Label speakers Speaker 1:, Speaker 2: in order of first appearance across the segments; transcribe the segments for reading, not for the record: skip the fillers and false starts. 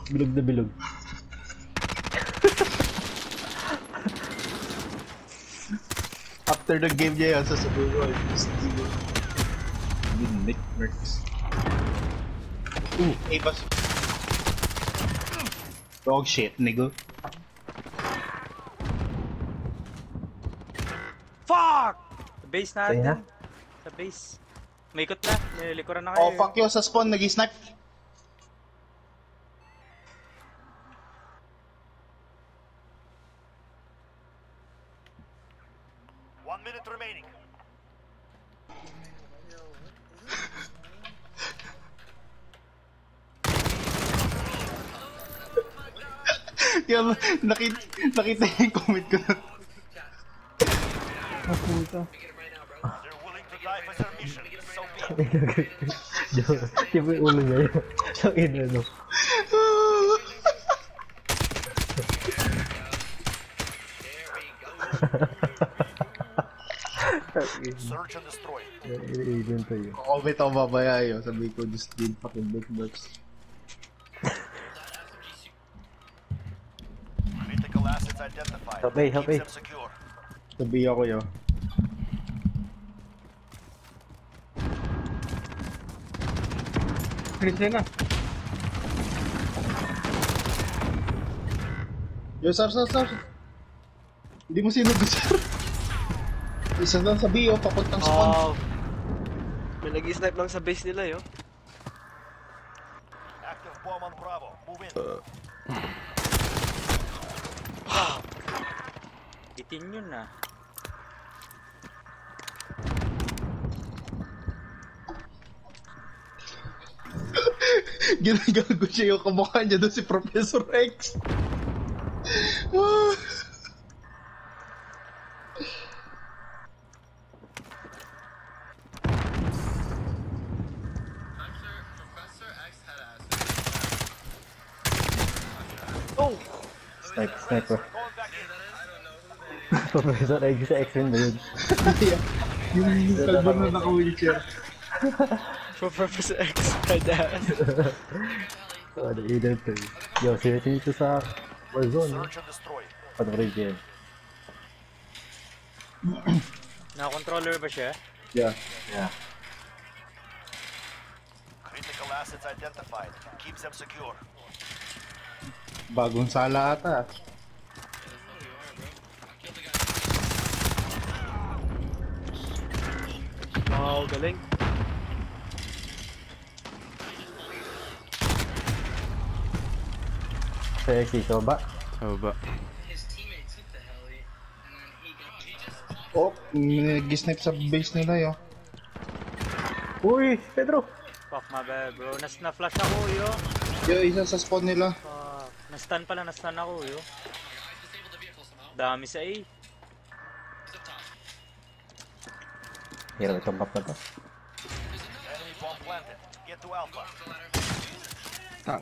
Speaker 1: Bilog na bilog.
Speaker 2: After the game niya yun, sasabihin ko, Steve. Nick Merckx. Bas. Dog shit, nigga.
Speaker 3: Fuck! Sa base
Speaker 1: Sa'yo na?
Speaker 3: natin. Sa base. Maikot na. Nililikuran na kayo.
Speaker 2: Oh, fuck you, sa spawn, nag-snipe.
Speaker 4: Minute remaining.
Speaker 2: Yan, nakita yung comment ko.
Speaker 1: Ah, puta.
Speaker 4: They're willing to die for their mission. So be it.
Speaker 1: Yung may ulo niya yun. So, ano.
Speaker 4: Search and destroy.
Speaker 1: Agent tayo.
Speaker 2: Comment ako babaya yun. Sabi ko, just did fucking big bucks.
Speaker 4: Critical assets identified.
Speaker 1: Help me, help me.
Speaker 4: Keep them secure.
Speaker 2: Sabi ako yun.
Speaker 5: Finish na.
Speaker 2: Yo, sir. Hindi mo sinugod, sir. Isa lang sa bio, papuntang spawn.
Speaker 6: Oh. May nag-snipe lang sa base nila, yo.
Speaker 4: Active bomb on Bravo. Move in.
Speaker 3: Itin yun ah.
Speaker 2: Ginagago siya yung kamukha niya doon si Professor X.
Speaker 6: Oh!
Speaker 1: Sniper. Professor X sa X-Men ba yun?
Speaker 2: Yung kalbo na naka-wheelchair.
Speaker 6: Professor X, badass.
Speaker 1: So, ano, agent tayo. Yo, sino ito sa Warzone?
Speaker 4: Search and destroy.
Speaker 1: Panoorin yan.
Speaker 3: Naka-controller ba siya?
Speaker 2: Yeah.
Speaker 1: Yeah.
Speaker 4: Critical assets identified. Keep them secure.
Speaker 2: Bagong sala ata.
Speaker 6: Wow, galing.
Speaker 1: Sa X, ikaw ba?
Speaker 7: Oo ba?
Speaker 2: Oh, nag-snipe sa base nila yun.
Speaker 1: Uy, Pedro!
Speaker 3: Fuck my bad bro. Na-flash ako yo.
Speaker 2: Yo, isa sa spawn nila.
Speaker 3: Fuck. Na-stun pala, na-stun ako yo. Dami sa A.
Speaker 1: Hirap itong map na to.
Speaker 4: Enemy bomb planted. Get to Alpha.
Speaker 5: Tang.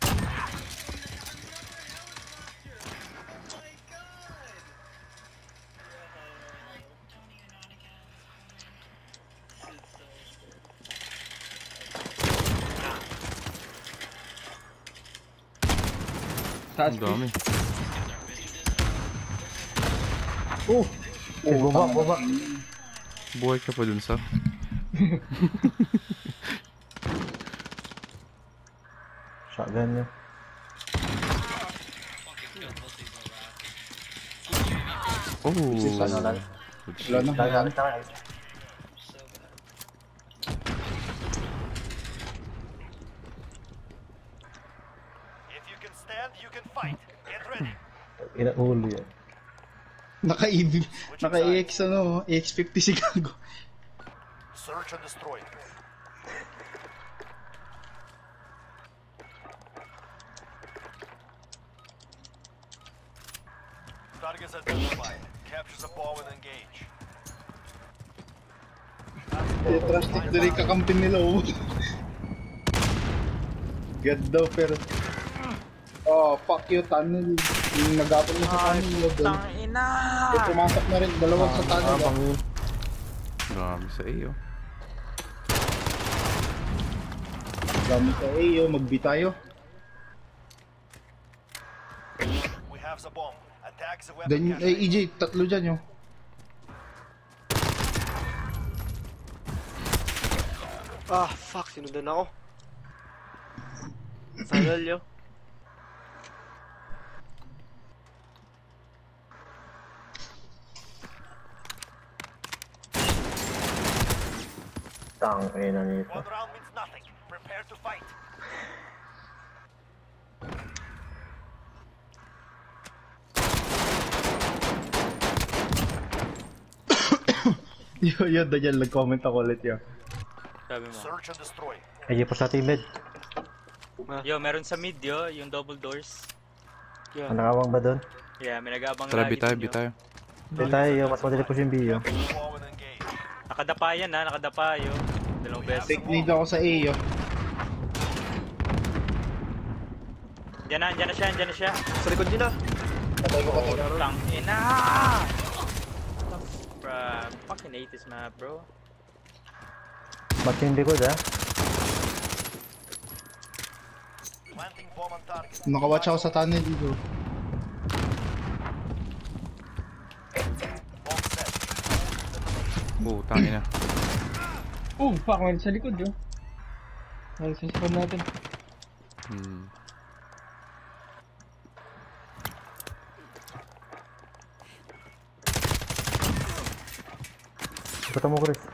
Speaker 7: Ang dami.
Speaker 1: Bumba.
Speaker 7: Buhay ka pa dun sa...
Speaker 1: Shotgun niya.
Speaker 7: Oh!
Speaker 1: Ano lang?
Speaker 2: Wala na.
Speaker 1: Tagal.
Speaker 4: If you can stand, you can fight. Get ready.
Speaker 1: Inaulo yan.
Speaker 2: Naka-EX ano, EX50 si Gago.
Speaker 4: Search and destroy. Targets identified. Capture the ball and engage.
Speaker 2: Trustic na rin kakampi nila oh. Get daw pero... Oh, fuck you, tunnel. Yung nagapon mo sa tunnel yun doon.
Speaker 3: Tangina!
Speaker 2: Pumasok na rin, dalawang sa tunnel.
Speaker 1: Pangin.
Speaker 7: Dami sa iyo.
Speaker 2: Dami sa AO, mag-B tayo.
Speaker 4: have the bomb. Attack the weapon
Speaker 2: Then,
Speaker 4: cache.
Speaker 2: EJ, tatlo dyan yun.
Speaker 6: Ah, fuck. Sinundan ako. Sanal yo.
Speaker 1: Tang, ina nito.
Speaker 4: One round means nothing. Prepare to fight.
Speaker 2: Yun, Daniel, nag-comment ako ulit yun.
Speaker 3: Sabi mo.
Speaker 4: Search and destroy.
Speaker 1: Ay, po sa team mid.
Speaker 3: Yo, meron sa mid yo, yung double doors.
Speaker 6: Yeah.
Speaker 1: Ang nakawang ba doon?
Speaker 3: Yeah, may nag-aabang
Speaker 7: Tara,
Speaker 3: lagi
Speaker 7: B tayo,
Speaker 3: dun,
Speaker 7: B
Speaker 3: yo.
Speaker 7: tayo.
Speaker 1: Hindi tayo, mas madali po yung B yun.
Speaker 4: Bomb and engage.
Speaker 3: Nakadapa yan ha, nakadapa yo. Dalawang beses.
Speaker 2: Take need ako sa A yun.
Speaker 3: Diyan na siya.
Speaker 6: Sa likod din ah.
Speaker 2: Patay ko, patay ko.
Speaker 3: Tang ina! Bruh, fucking hate this map, bro.
Speaker 1: Ba't yung likod ha?
Speaker 4: Planting bomb on target.
Speaker 2: Nakawatch ako sa tunnel dito.
Speaker 4: Bomb set.
Speaker 7: Tangina.
Speaker 5: Fuck, man. Sa likod yun. Ay, sa likod natin.
Speaker 7: Hmm.
Speaker 1: Ikutan mo, Chris.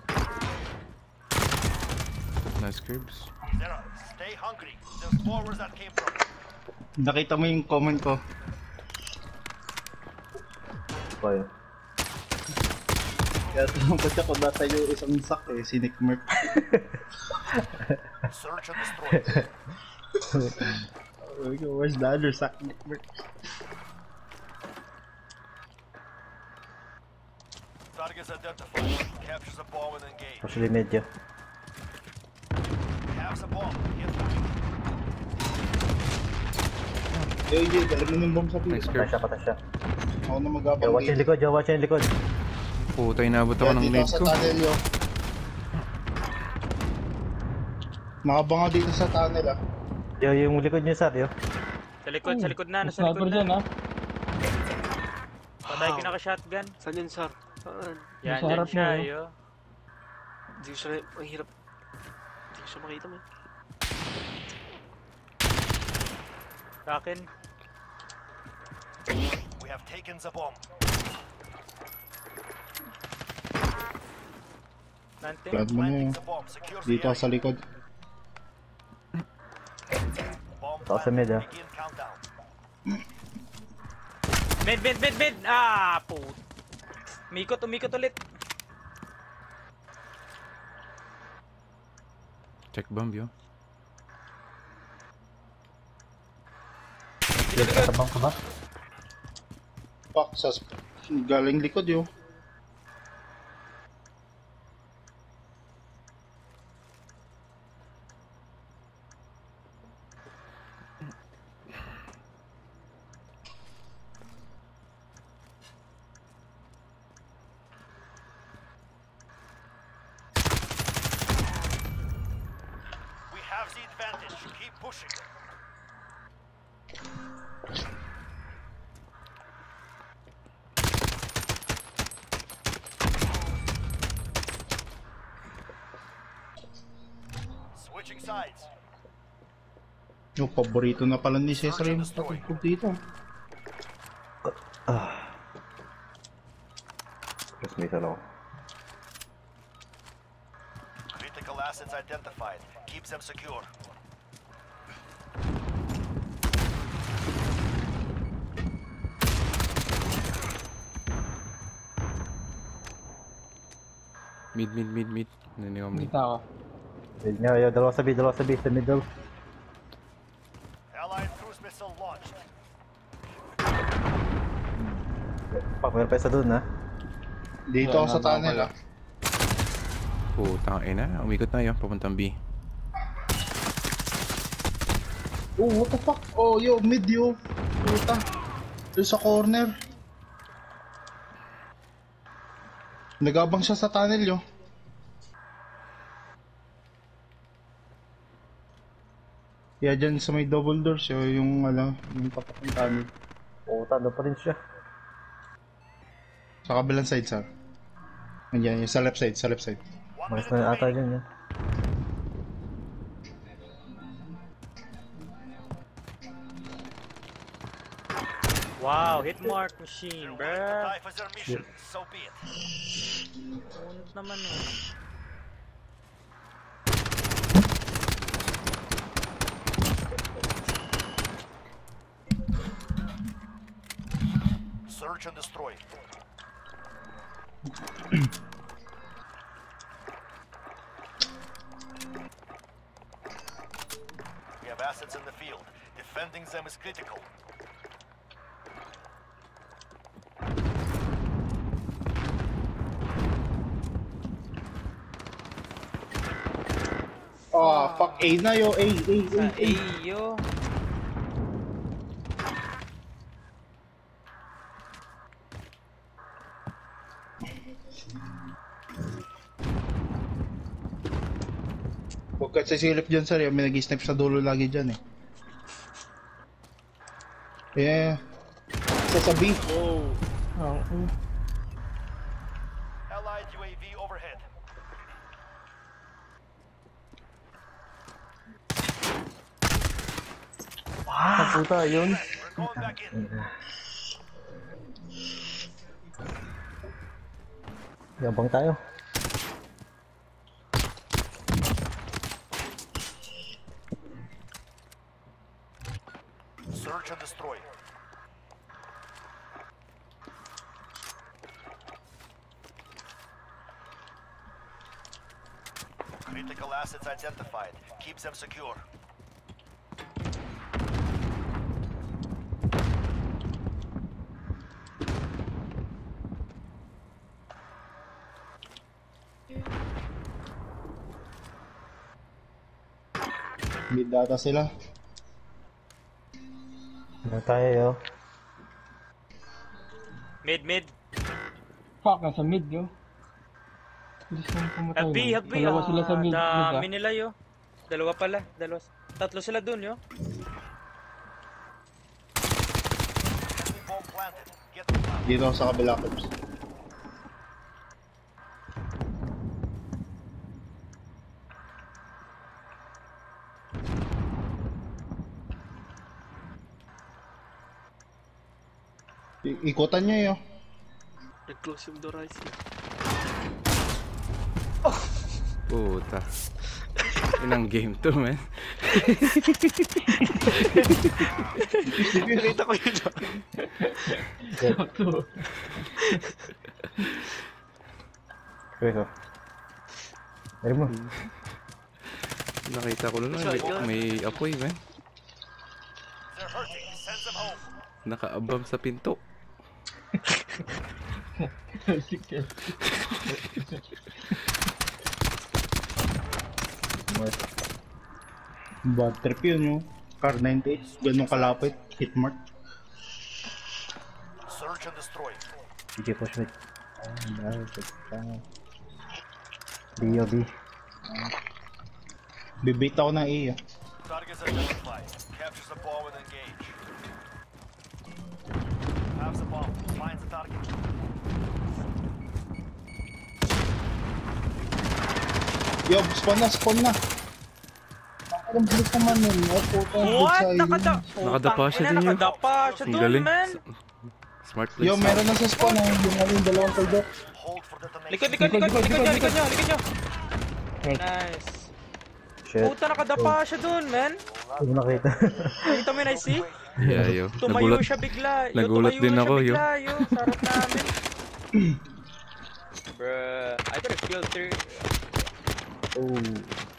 Speaker 7: Nice curbs.
Speaker 4: Zero. Stay hungry. There's more where that came from.
Speaker 2: Nakita mo yung comment ko.
Speaker 1: Ba yun?
Speaker 2: Kaya tanong ko siya kung nasa yung isang sak eh, si Nick Merck.
Speaker 4: Search and destroy.
Speaker 2: Where's the other sack, Nick Merck?
Speaker 4: Targets identified. Capture the bomb and engage.
Speaker 1: Actually, medyo.
Speaker 4: Have the bomb. Hit them.
Speaker 2: EJ, dala mo ng bomb sa
Speaker 7: Nice
Speaker 2: pila.
Speaker 1: Patay
Speaker 7: curbs.
Speaker 1: siya.
Speaker 2: Ako na
Speaker 1: Yo,
Speaker 2: mag-abang
Speaker 1: watch yung likod, watch yung likod.
Speaker 7: Puta, inabot ako
Speaker 2: Kaya
Speaker 7: ng
Speaker 2: dito
Speaker 7: lead
Speaker 2: sa
Speaker 7: ko.
Speaker 2: tunnel yun. Nakabanga dito sa tunnel ah.
Speaker 1: Yo, yung likod niyo, sir, yo.
Speaker 3: Sa likod na, nasa
Speaker 5: Sniper
Speaker 3: likod
Speaker 5: dyan,
Speaker 3: na.
Speaker 5: ha?
Speaker 3: Patay pinaka-shotgun.
Speaker 6: Saan yun, sir? Saan?
Speaker 3: Yan,
Speaker 5: Nasa
Speaker 3: dyan
Speaker 5: harap
Speaker 3: siya,
Speaker 5: mo, yo.
Speaker 3: yo.
Speaker 6: Hindi ko siya, ang hirap. Hindi ko siya makita, man.
Speaker 3: Sa akin.
Speaker 4: We have taken the bomb.
Speaker 3: Nante.
Speaker 2: Glad mo na
Speaker 4: Planting
Speaker 2: yun.
Speaker 4: the bomb. Secure the
Speaker 2: Dito
Speaker 4: area.
Speaker 2: sa likod.
Speaker 4: Bomb
Speaker 1: Ako sa mid,
Speaker 4: planted.
Speaker 1: ah.
Speaker 4: Begin countdown.
Speaker 3: Mid! Ah, put. Umikot ulit.
Speaker 7: Check bomb, yo.
Speaker 1: Katabang ka ba?
Speaker 2: Fuck, sa galing likod yun.
Speaker 4: We have the advantage. Keep pushing. Switching sides.
Speaker 2: Yung paborito na pala ni Cesar yung patugtog dito.
Speaker 1: Tapos may talo.
Speaker 4: Critical assets identified. Keep them secure.
Speaker 7: Mid. Naniwam mid.
Speaker 5: Dito ako.
Speaker 1: Mid nga, yo, dalawa sa B, sa middle.
Speaker 4: Allied cruise missile launched.
Speaker 1: Pak, meron pa isa dun, ha?
Speaker 2: Dito ako sa tunnel ah.
Speaker 7: Putang ina. Umikot na yun. Papuntang B.
Speaker 2: Oh, what the fuck? Oh, yo, mid yo. Puta. Doon sa corner. Nagabang siya sa tunnel yo. Yeah, dyan sa may double doors yo, yung yung tapat ng tunnel.
Speaker 1: Puta, doon pa rin siya.
Speaker 2: Sa kabilang side, sir. Nandiyan, yung sa left side, sa left side.
Speaker 1: Mas na ata dyan yan.
Speaker 3: Wow, hit mark machine,
Speaker 4: To
Speaker 3: bruh.
Speaker 4: die for their mission, so be it.
Speaker 3: Unot naman eh.
Speaker 4: Search and destroy. We have assets in the field. Defending them is critical.
Speaker 2: Oh, fuck. A na yo. A.
Speaker 3: Ayo.
Speaker 2: Huwag ka sisilip dyan, sir. May nag-snipe sa dulo lagi dyan eh. Yeah. Sasabi.
Speaker 5: Oh,
Speaker 4: Allied UAV overhead.
Speaker 1: Ah, puta, yun.
Speaker 4: We're going back in.
Speaker 1: Yabang tayo.
Speaker 4: Search and destroy. Critical assets identified. Keep them secure.
Speaker 2: Mid data sila.
Speaker 1: Ano tayo yo?
Speaker 3: Mid.
Speaker 5: fuck, nasa mid yo. Bilis nang pumatay.
Speaker 3: Happy,
Speaker 5: no?
Speaker 3: happy.
Speaker 5: Dalawa sila sa mid.
Speaker 3: Dami nila yo. Dalawa pala. Tatlo sila dun yo.
Speaker 4: Enemy bomb planted. Get them out.
Speaker 2: Dito sa kabila cops. Ikutan niya yo.
Speaker 6: Nag-close yung door, Icy.
Speaker 7: Puta. Inang game to, man.
Speaker 6: Nakita ko yun.
Speaker 1: Kaya Dari mo.
Speaker 7: Nakita ko lang, may apoy, man.
Speaker 4: They're hurting. Send them home.
Speaker 7: Nakaabang sa pinto.
Speaker 2: Bad trip yun yo. Car 98. Ganun kalapit. Hit mark.
Speaker 4: Search and destroy.
Speaker 1: DJ push mid. B.O.B.
Speaker 2: Bibait ako ng A yo.
Speaker 4: Targets identified. Capture the bomb and engage. Have the bomb. Find the target.
Speaker 2: Yo, spawn na. Ang bilis naman yun.
Speaker 3: What?
Speaker 7: Nakadapa siya din yun.
Speaker 3: Nakadapa siya
Speaker 7: Ang
Speaker 3: dun,
Speaker 7: galing.
Speaker 3: man.
Speaker 7: Smart place.
Speaker 2: Yo, meron na sa spawn eh. Yung dalawang kayo.
Speaker 4: Hold for detonation.
Speaker 3: Likod nyo. Nice.
Speaker 1: Shit.
Speaker 3: Puta, nakadapa siya dun, man.
Speaker 1: Hindi mo nakita.
Speaker 3: Nakita mo yun, I see?
Speaker 7: Yeah, yo.
Speaker 3: Tumayo siya bigla.
Speaker 7: Nagulat
Speaker 3: Tumayo
Speaker 7: din
Speaker 3: siya
Speaker 7: ako, yo.
Speaker 3: bigla, yo. Sarap namin. Bruh, I could have killed 3.
Speaker 1: Oh.